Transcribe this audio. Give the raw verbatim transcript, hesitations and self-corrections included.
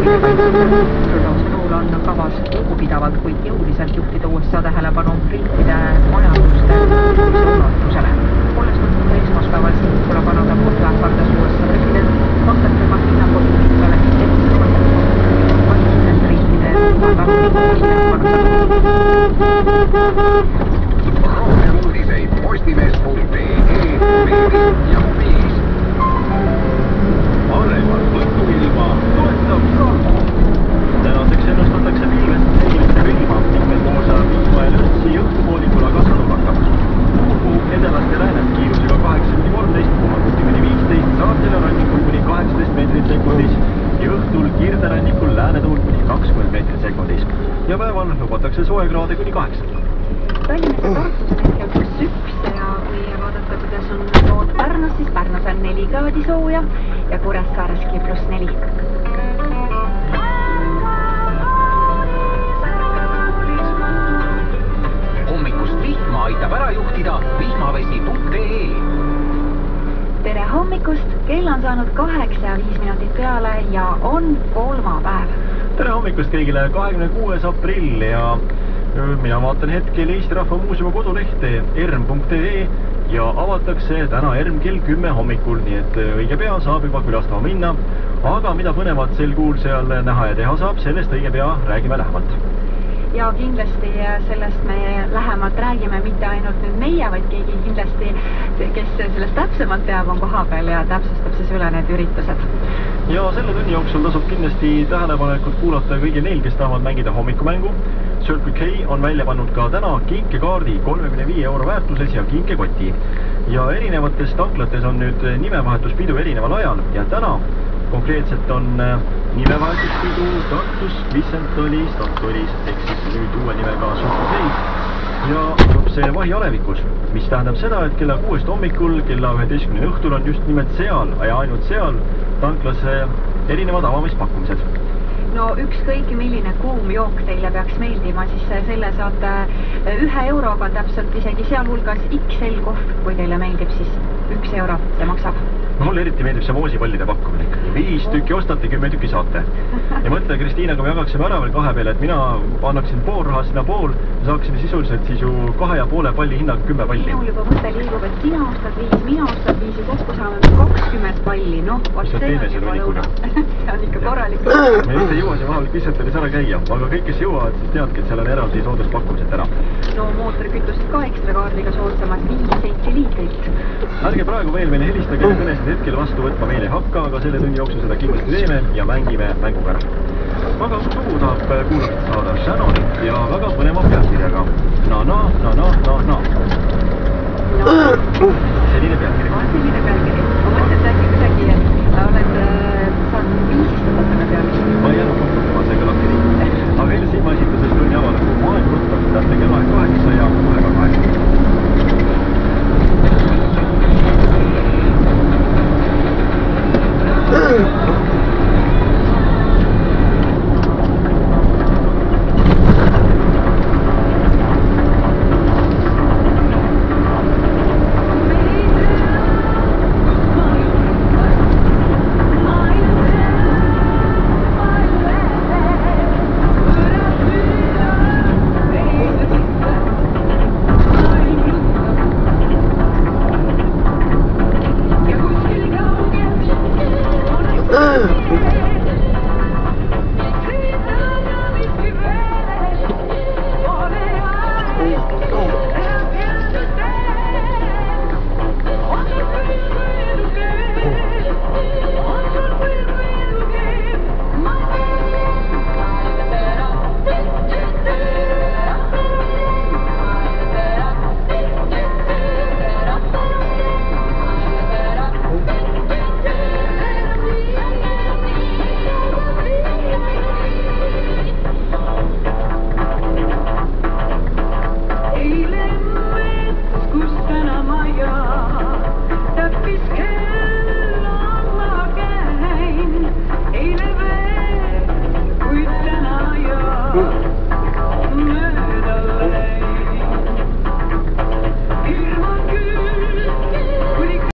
sõnul on kavas lugupidavalt, kuid jõuliselt juhtida U S A tähelepanu riikide majanduste ulatusele. Olles võtnud esmaspäeval sinikule Kanada poolt ähvardas U S A president vastatlema hinnangul huvitavale valitsusriikide rohkem uudiseid postimees.ee ja mobiilis. Areval võtuilma toetab Salmo. Tänaseks ennustatakse pilvest selgiliste ilma ning meil koos viismael õhtsi õhtupoolikula kasvanud hakkab. Puhu edelast ja läänet kiirusega kaheksa kuni kolmteist, puhangust kuni viisteist, saartel ja rannikul kuni kaheksateist meetrit sekundis ja õhtul kirderannikul läänetuul kuni kakskümmend meetrit sekundis. Ja päeval lubatakse soekraade kuni kaheksa. Tallinnas ja Tartus on hetkel pluss üks ja kui vaadata, kuidas on lood Pärnus, siis Pärnus on neli kraadi sooja ja Kuressaareski pluss neli. Hommikust vihma aitab ära juhtida vihmavesi.ee. Tere hommikust! Kell on saanud kaheksa ja viis minutit peale ja on kolmapäev. Tere hommikust kõigile, kahekümne kuues aprill ja mina vaatan hetkel Eesti Rahva Muuseumi kodulehte erm punkt ee ja avatakse täna ERM kell kümme hommikul, nii et õige pea saab juba külastama minna. Aga mida põnevat sel kuul seal näha ja teha saab, sellest õige pea räägime lähemalt. Ja kindlasti sellest me lähemalt räägime mitte ainult nüüd meie, vaid keegi kindlasti, kes sellest täpsemalt teab, on koha peal ja täpsustab siis üle need üritused. Ja selle tunni jooksul tasub kindlasti tähelepanekut kuulata kõigil neil, kes tahavad mängida hommikumängu. Circle K on välja pannud ka täna kinkekaardi kolmekümne viie euro väärtuses ja kinkekoti. Ja erinevates tanklates on nüüd nimevahetuspidu erineval ajal ja täna konkreetselt on nimevahetuspidu Tartus, Vicentolis, Tartolis, ehk siis nüüd uue nimega Circle K ja asub see Vahi alevikus, mis tähendab seda, et kella kuuest hommikul, kella üheteistkümne õhtul on just nimelt seal ja ainult seal tanklas erinevad avamispakkumised. No ükskõik milline kuum jook teile peaks meeldima, siis selle saate ühe euroga täpselt isegi sealhulgas X L kohv, kui teile meeldib, siis üks euro see maksab. Mulle eriti meeldib see moosipallide pakkumine ikkagi. Viis tükki ostate, kümme tükki saate. Ja mõtle, Kristiinaga me jagaksime ära veel kahe peale, et mina annaksin pool raha, sina pool, saaksime sisuliselt siis ju kahe ja poole palli hinnaga kümme palli. Minul juba mõte liigub, et sina ostad viis, mina ostad viis ja kokku saame kakskümmend palli. Noh, vaat see on juba lõuna. See on ikka korralik. Me just ei jõua siin vahel Vicentolis ära käia, aga kõik, kes jõuavad, siis teadki, et seal on eraldi sooduspakkumised täna. No mootorikütust ka ekstra kaardiga soodsamas viis seitse liitrit. Ärge praegu veel meile helistage, kõnesid hetkel vastu võtma meil ei hakka, aga selle tunni jooksul seda kindlasti teeme ja mängime mänguga ära. Väga sugu tahab kuulata saada Shannonit ja väga põneva pealkirjaga. Na, na, na, na, na, na. Selline pealkiri.